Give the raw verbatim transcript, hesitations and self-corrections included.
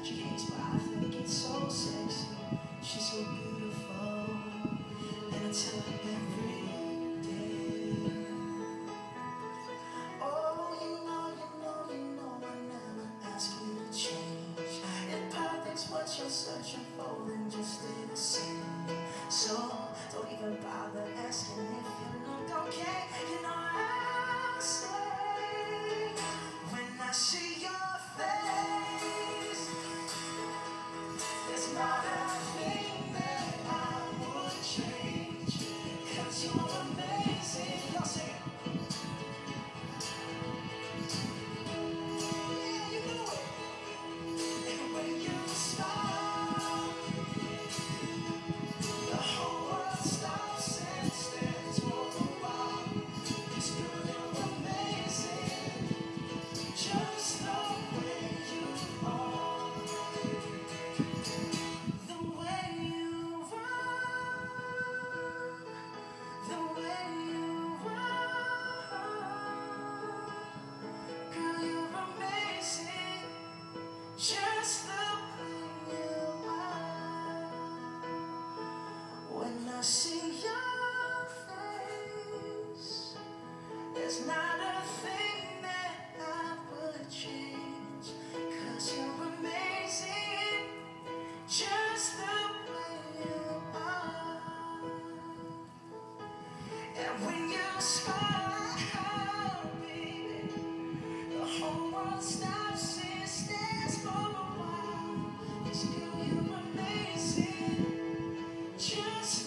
She hates, but I think it's so sexy. She's so beautiful, and I tell her every day. Oh, you know, you know, you know I never ask you to change. If perfect's what you're searching for, then just stay the same. So don't even bother asking if you look okay. You know I'll say when I see your face, there's not a thing that I would change, 'cause you're amazing. Y'all sing it. Yeah, you know it. And when you smile, the whole world stops and stares for a while. 'Cause girl, you're amazing, just the way you are. The way you are, the way you are. Girl, you're amazing, just the way you are. When I see your face, there's not a thing that I would change, 'cause you're amazing, just the way you are. And when you smile, baby, the whole world stops and stares for a while. 'Cause girl, you're amazing, just